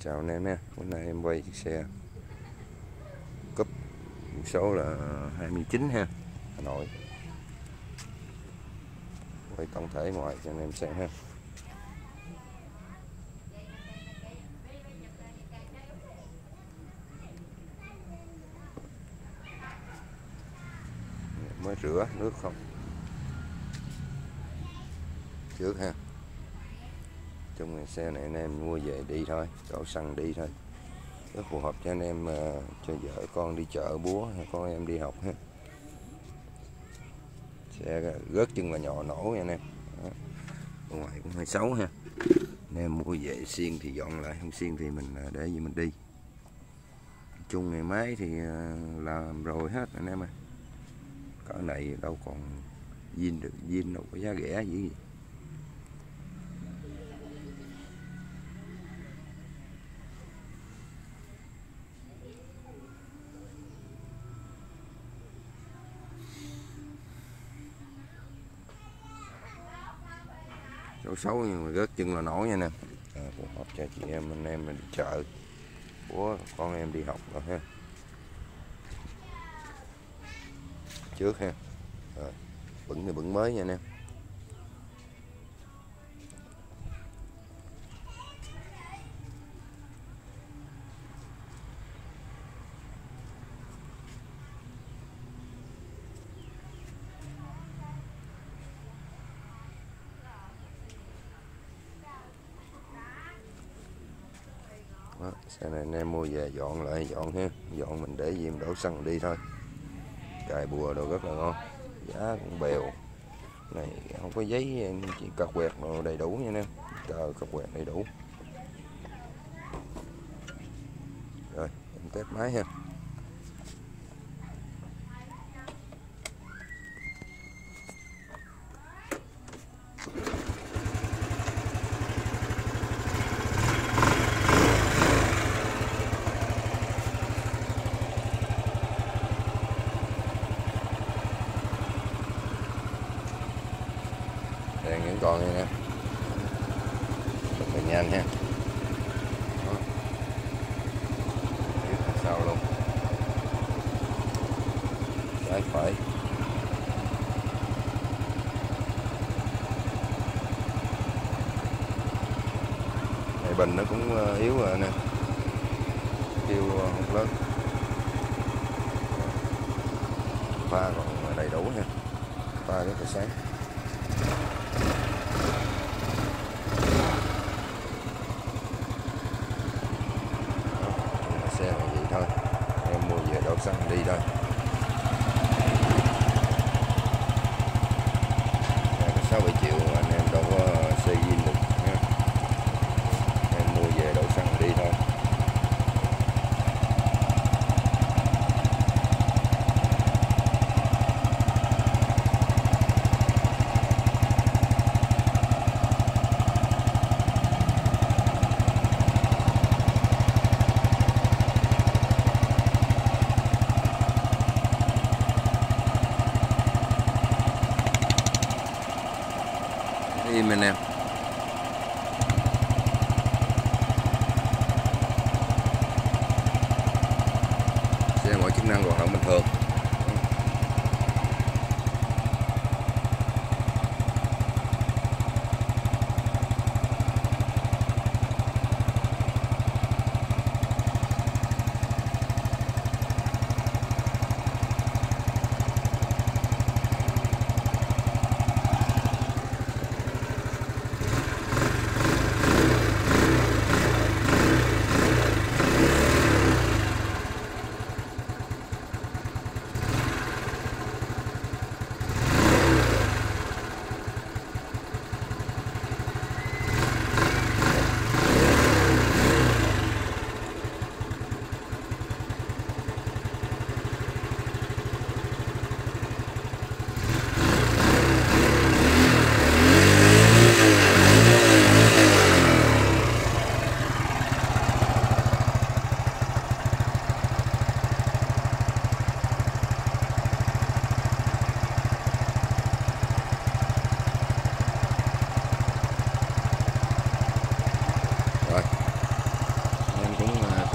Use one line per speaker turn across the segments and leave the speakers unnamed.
Chào anh em nha, bữa nay em quay chiếc xe cúp số là 29 ha, Hà Nội. Quay tổng thể ngoài cho anh em xem ha. Mới rửa nước không trước ha. Trong xe này anh em mua về đi thôi, đổ xăng đi thôi, rất phù hợp cho anh em cho vợ con đi chợ búa hay con em đi học ha. Xe rớt chân là nhỏ nổ nha anh em. Đó. Ở ngoài cũng hơi xấu ha. Anh em mua về xiên thì dọn lại, không xiên thì mình để gì mình đi. Chung ngày máy thì làm rồi hết anh em ơi. Cỡ này đâu còn zin được, zin đâu có giá rẻ gì. Xấu nhưng mà rớt chân là nổi nha nè. Phù hợp cho chị em anh em mình đi chợ của con em đi học rồi ha. Trước ha. Rồi, bửng thì bửng mới nha anh em. Đó, xe này anh em mua về dọn lại dọn ha, dọn mình để gì mình đổ xăng đi thôi. Cài bùa đồ rất là ngon, giá cũng bèo. Này không có giấy, chỉ cọc quẹt đầy đủ nha anh em, tờ cọc quẹt đầy đủ. Rồi em test máy ha. Đèn vẫn còn nha nè, rất là nhanh ha. Đó. Sau luôn, trái phải. Này bình nó cũng yếu rồi nè, kêu không lớn. Pha còn đầy đủ nha, pha rất là sáng. Xe này vậy thôi, em mua về đổ xăng đi thôi. Có 6-7 triệu mà anh em đâu có xây zin được nha. Em mua về đổ xăng đi thôi. Im anh em. Xe mọi chức năng hoạt động bình thường.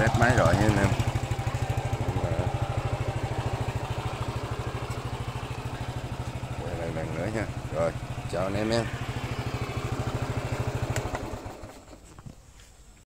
test máy rồi nha anh em. Quay lại lần nữa nha. Rồi chào anh em nha.